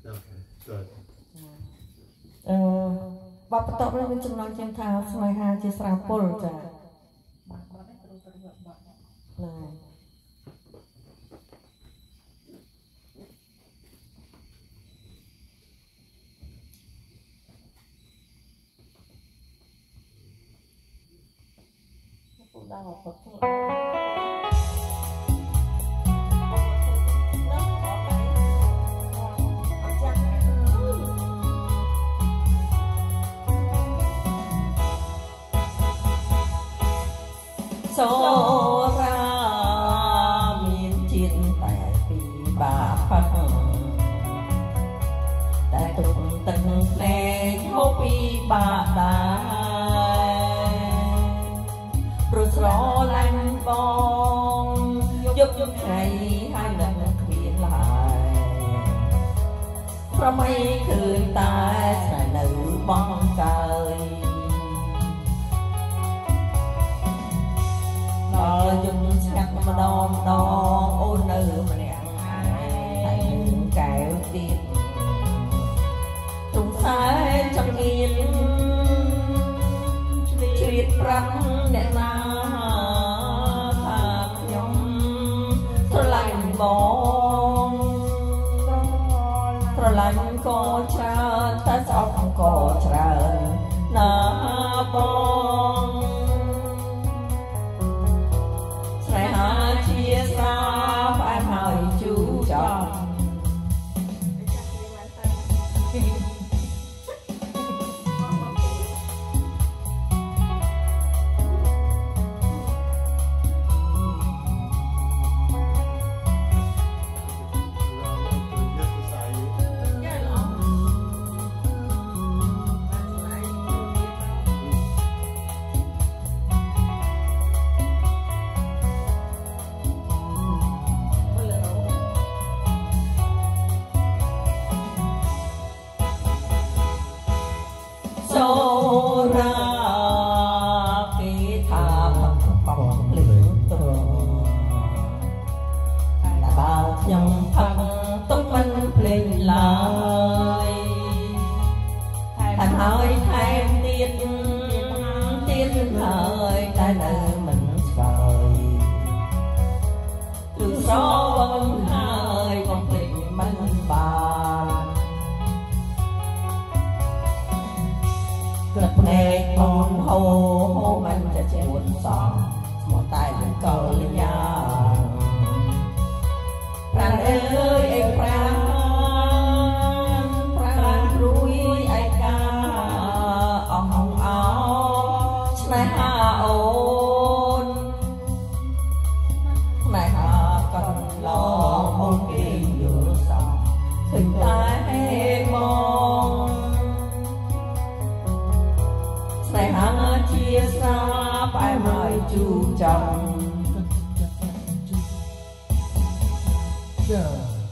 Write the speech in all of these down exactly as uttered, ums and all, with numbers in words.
Okay, good. អឺបបតបនេះមានចំណងជើងថាស្នេហាជាស្រាពុលចា៎បាត់បាត់នេះត្រូវត្រូវបាត់ហ្នឹងពូដល់អត់ទៅសូរាមានជាតិតែពីបាផឹកតែទុកទឹកភ្លេចហូបពីបាដែរព្រោះស្រឡាញ់បងយប់យប់ថ្ងៃហើយនឹងគ្មានឡើយប្រមៃឃើញតែស្នេហ៍នៅបងកើយដល់យំស្ងាត់ម្ដងម្ដងអូននៅម្នាក់ឯងតែមានកែវទៀតទុំខ្សែចង្អៀនជ្រៀតប្រាប់អ្នកណាថាខ្ញុំស្រឡាញ់បងស្រឡាញ់ក៏ច្រើនតែស្អប់ក៏ច្រើនណាបងជាសាផ្អែមហើយជូរចំសូរាគេថាបំភ្លេចទុកតែបើខ្ញុំផឹកទុកមិនភ្លេចឡើយតែហើយថែមទៀតទៀតហើយតែនៅមិនស្បើយគឺស្រវឹងហើយបំភ្លេចមិនបានក្លឹបភ្នែកបងហូហូមិនจะជួនសងស្មោះតែនឹងកលញាប្រាំអើយអេប្រាំប្រាំព្រួយឯកាអងអងអោស្នេហាអូនស្នេហាកន្លងអូនពីយល់សោះឃើញតែមកស្នេហាជាសាផ្អែមហើយជូរចំចា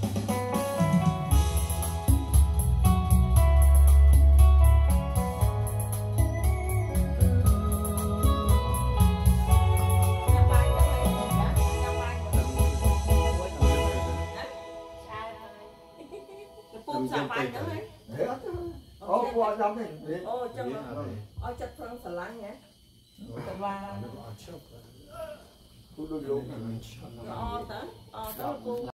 ពុំសាបាយទៅហ៎អូពូអត់ចាំទេអូចាំអត់ចិត្តប្រឹងស្រឡាញ់ហ៎ទៅបានពូដូចលោកហ្នឹងអត់ទៅអត់ទៅពូ